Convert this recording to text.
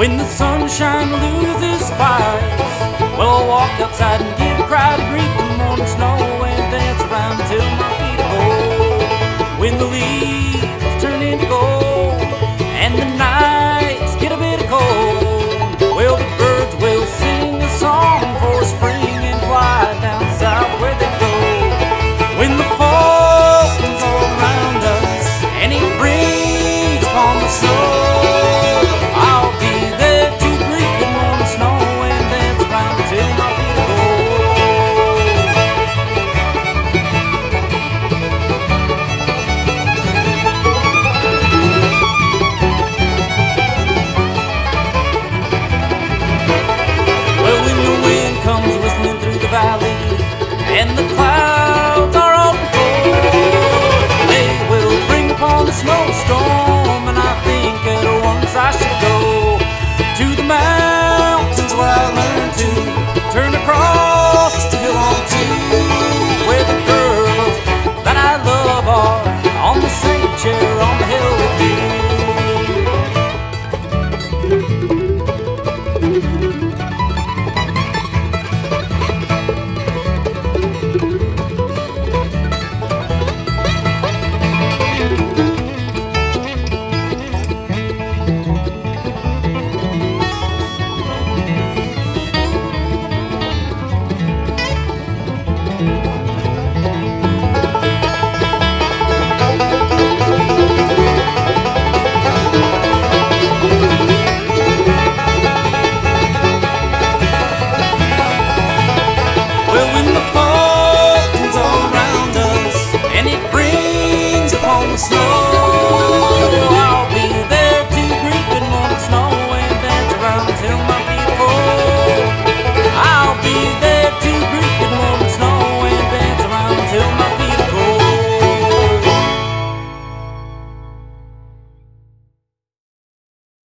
when the sunshine loses spice. Well, I'll walk outside and give a cry to greet the morning snow and dance around till my feet are cold. When the leaves turn into gold and the nights get a bit cold, well, the birds will sing a song for spring and fly down south where they go. When the fall comes all around us and it brings upon the snow, I'll be there to greet the morning snow and dance around till my feet are cold. Well, when the wind comes whistling through the valley and the clouds are all cold, they will bring upon the snowstorm, and I think at once I should go to the mountains where I learned to turn across the hill on two, where the girls that I love are on the same chair on the hill with you. Well, when the fall comes all around us and it brings upon the snow,